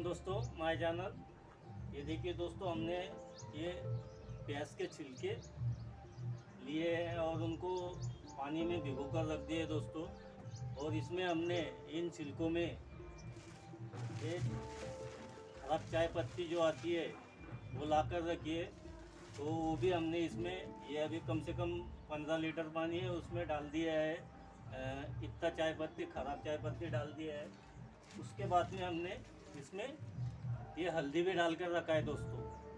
दोस्तों my channel. ये देखिए दोस्तों, हमने ये प्याज के छिलके लिए हैं और उनको पानी में भिगो कर रख दिए दोस्तों। और इसमें हमने इन छिलकों में एक खराब चाय पत्ती जो आती है वो ला कर रखी है, तो वो भी हमने इसमें, ये अभी कम से कम 15 लीटर पानी है उसमें डाल दिया है। इतना चाय पत्ती, खराब चाय पत्ती डाल दिया है। उसके बाद में हमने इसमें ये हल्दी भी डाल कर रखा है दोस्तों।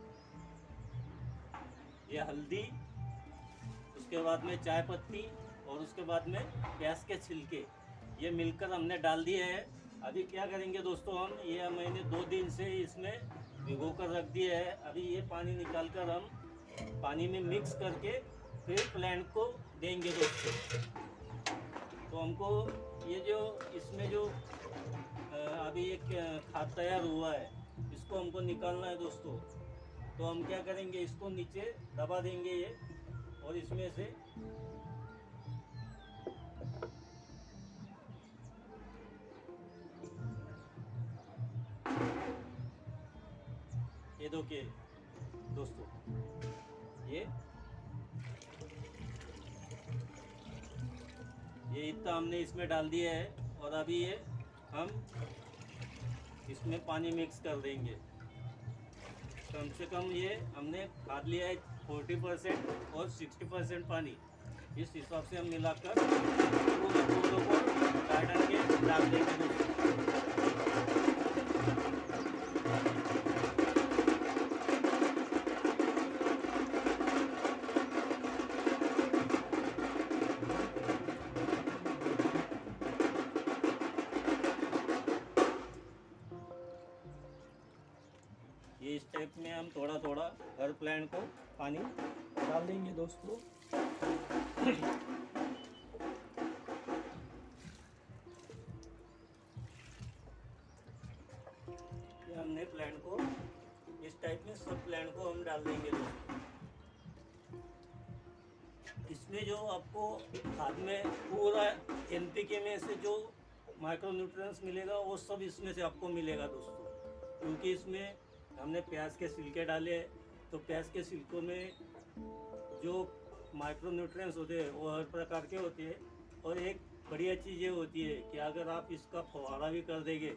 ये हल्दी, उसके बाद में चाय पत्ती और उसके बाद में प्याज के छिलके, ये मिलकर हमने डाल दिए हैं। अभी क्या करेंगे दोस्तों, हम ये मैंने 2 दिन से इसमें भिगो कर रख दिए है। अभी ये पानी निकाल कर हम पानी में मिक्स करके फिर प्लांट को देंगे दोस्तों। तो हमको ये जो इसमें जो अभी एक खाद तैयार हुआ है, इसको हमको निकालना है दोस्तों। तो हम क्या करेंगे, इसको नीचे दबा देंगे ये, और इसमें से ये देखिए दोस्तों, ये इतना हमने इसमें डाल दिया है। और अभी ये हम इसमें पानी मिक्स कर देंगे। कम से कम ये हमने खाद लिया है 40% और 60% पानी, इस हिसाब से हम मिलाकर पूरे पौधों को गार्डन के डाल देंगे। ये इस टाइप में हम थोड़ा थोड़ा हर प्लांट को पानी डाल देंगे दोस्तों। ये हमने प्लांट को इस टाइप में सब प्लांट को हम डाल देंगे दोस्तों। इसमें जो आपको खाद में पूरा NPK में से जो माइक्रो न्यूट्रिएंट्स मिलेगा वो सब इसमें से आपको मिलेगा दोस्तों। क्योंकि इसमें हमने प्याज के छिलके डाले, तो प्याज के छिलकों में जो माइक्रो न्यूट्रिएंट्स होते हैं वो हर प्रकार के होते हैं। और एक बढ़िया चीज़ ये होती है कि अगर आप इसका फव्वारा भी कर देंगे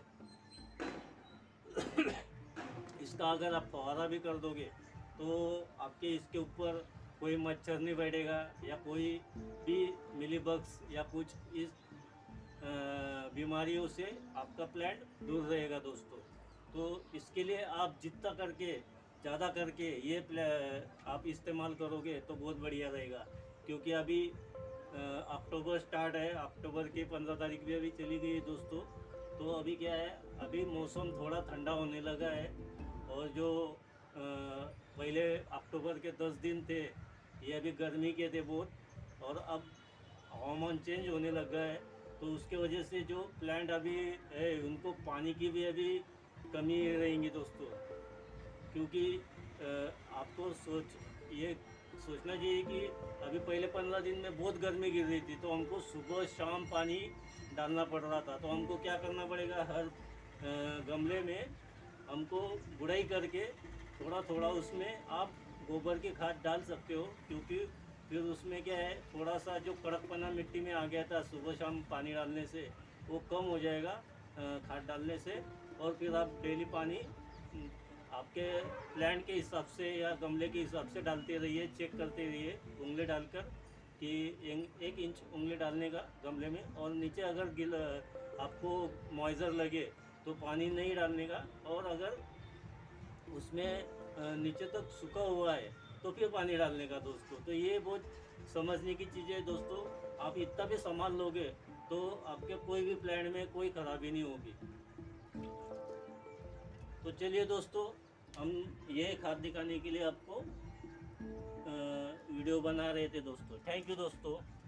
इसका अगर आप फव्वारा भी कर दोगे तो आपके इसके ऊपर कोई मच्छर नहीं बैठेगा या कोई भी मिलीबग्स या कुछ इस बीमारियों से आपका प्लांट दूर रहेगा दोस्तों। तो इसके लिए आप जितना करके ज़्यादा करके ये आप इस्तेमाल करोगे तो बहुत बढ़िया रहेगा। क्योंकि अभी अक्टूबर स्टार्ट है, अक्टूबर की 15 तारीख भी अभी चली गई है दोस्तों। तो अभी क्या है, अभी मौसम थोड़ा ठंडा होने लगा है। और जो पहले अक्टूबर के 10 दिन थे ये अभी गर्मी के थे बहुत, और अब हवामान चेंज होने लगा है। तो उसके वजह से जो प्लांट अभी है उनको पानी की भी अभी कमी रहेंगी दोस्तों। क्योंकि आपको ये सोचना चाहिए कि अभी पहले 15 दिन में बहुत गर्मी गिर रही थी, तो हमको सुबह शाम पानी डालना पड़ रहा था। तो हमको क्या करना पड़ेगा, हर गमले में हमको गुड़ाई करके थोड़ा थोड़ा उसमें आप गोबर की खाद डाल सकते हो। क्योंकि फिर उसमें क्या है, थोड़ा सा जो कड़कपना मिट्टी में आ गया था सुबह शाम पानी डालने से वो कम हो जाएगा खाद डालने से। और फिर आप डेली पानी आपके प्लांट के हिसाब से या गमले के हिसाब से डालते रहिए, चेक करते रहिए उंगली डालकर कि 1 इंच उंगली डालने का गमले में। और नीचे अगर आपको मॉइस्चर लगे तो पानी नहीं डालने का, और अगर उसमें नीचे तक सूखा हुआ है तो फिर पानी डालने का दोस्तों। तो ये बहुत समझने की चीज़ है दोस्तों। आप इतना भी संभाल लोगे तो आपके कोई भी प्लांट में कोई खराबी नहीं होगी। तो चलिए दोस्तों, हम ये खाद दिखाने के लिए आपको वीडियो बना रहे थे दोस्तों। थैंक यू दोस्तों।